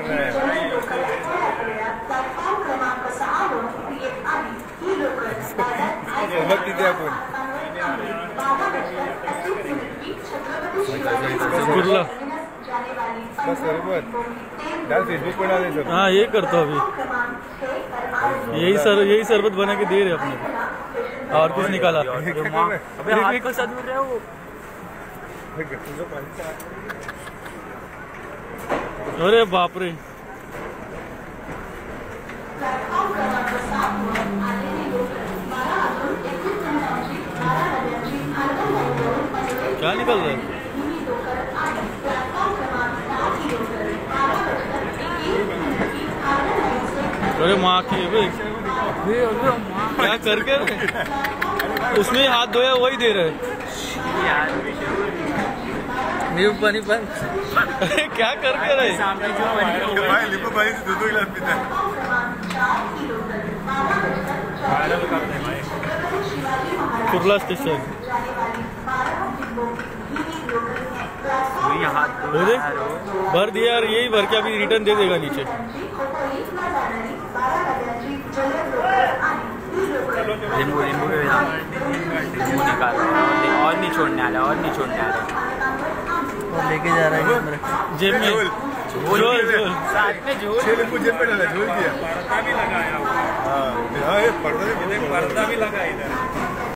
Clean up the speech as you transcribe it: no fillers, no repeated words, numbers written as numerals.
हाँ ये करता अभी, यही शरबत बना के दे रहे अपने और कुछ निकाला। अबे हाथ के साथ मिल रहा है वो। अरे बाप रे, क्या निकल रहा है? अरे माँ की क्या करके उसमें हाथ धोया वही दे रहे पानी पर। क्या करके रहे कुर्ला स्टेशन भर दिया यार, यही भर के अभी रिटर्न दे देगा नीचे। लिंबू निकाल और नहीं छोड़ने वाला, और नहीं छोड़ने वाला, और लेके जा रहा है जेब में। झोल साथ में झोल, लिंबू जेब में डाला, झोल किया। पर्दा भी लगाया, पर्दा भी लगा इधर।